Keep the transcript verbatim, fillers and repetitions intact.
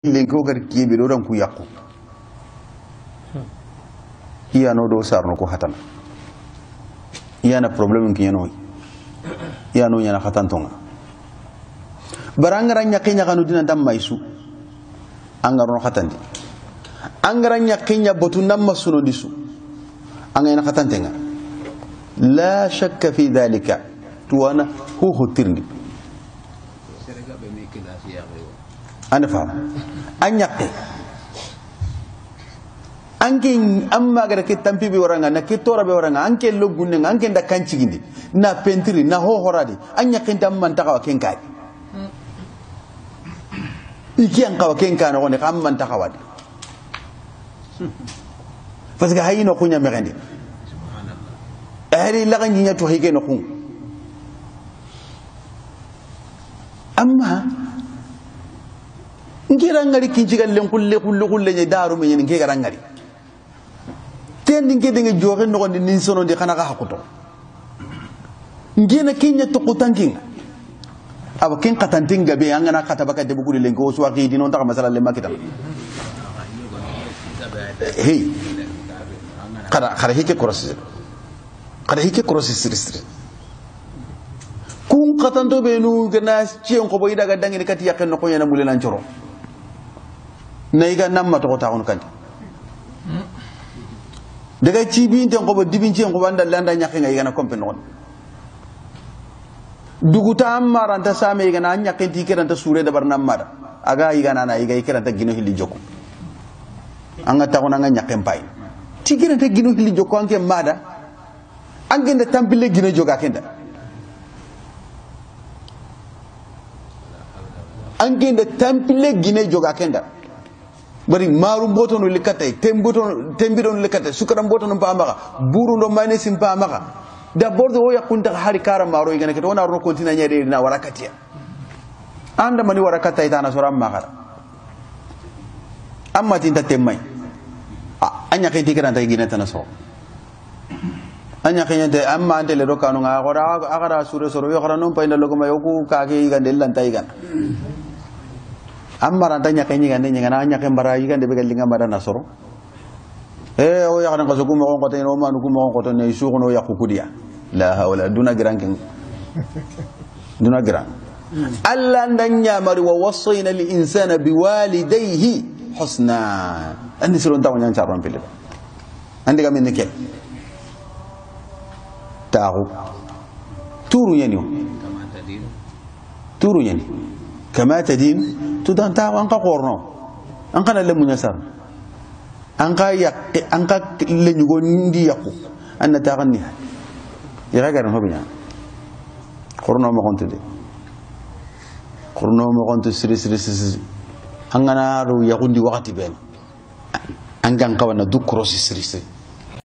lenko gar kibe do dan ku yakku iya no do sarno ko hatana iya na problem ki yano iya no yana hatantonga barangara nyakinya kanu dinan dam maisu angarno hatandi angara nyakinya botu nam masuno disu angayna hatantenga la shakka fi dhalika tuwana hu hutirni ana faham anyaqi anke amma gara ke tampi be waranga na ke tora be waranga anke logunne anke nda kancigindi na pentiri na ho horadi anyaqi tam man takawa kenkai iki an kawa kenkai no ne kam man takawadi parce que hayino kunya merende ahli la ganyi to hige no kun amma ngira ngari kinjigal len kulle kulle kulle ne daru me ngi gara ngari ten ngi de ngi joxe no ni nin sono di xana ga hakuto ngina kinya to kutanking aba kin qatantinga be angana kata baka de buguli len ko so waqi di non ta masala le makita hey kada kada hike cross kada hike cross siristri kun qatanto be nu gana cien ko boy daga dangi kati yaken no ko yana mulenan coro naiga namma to ta on kan daga cibi ten ko bo dibin cien ko banda landa nyake ngai gana kompe non duguta amara ta same gana nyake ti kiranta sure da barnam mada aga igana na iga kiranta gino hili joko anga ta ona nyake mpai ti kiranta gino hili joko anke mada angenda tampile gino joga kenda angenda tampile gine joga kenda bari maru boto no likatay temboto tembido no likatay sukara boto no pamaka buru no mane sim pamaka da bordo o yakunta hari kara maro igane ke wona ro kontina nyade na warakatia anda mani warakata itana soram makara amma tinta temmay anya ke tikira ta igine tan so anya ke nyante amma ante le rokano nga gora agara sure soro yo gora non payna logo mayoku kage igande lanta igana amma rantanya kenyi gande nyanga anya ke mbara igande be galinga mbara nasoro eh o ya kana kasuku mo ko teno manu ko mo ko to ne su no ya kukudia la hawla duna granken duna gran alla ndanya mari wa wasayna lil insana biwalidayhi husna andi sirun taw nyang charon pele andi ga men ke tahu turu yani turu yani kama tadin tudan tahu angka korno angka le munyasar angka yak angka le nyugo ndi yakku anna taganni ya garan hobinya korno mo kontude korno mo kontu siri siri siri angana ru yakundi wakati ben angan kawana du krosi siri siri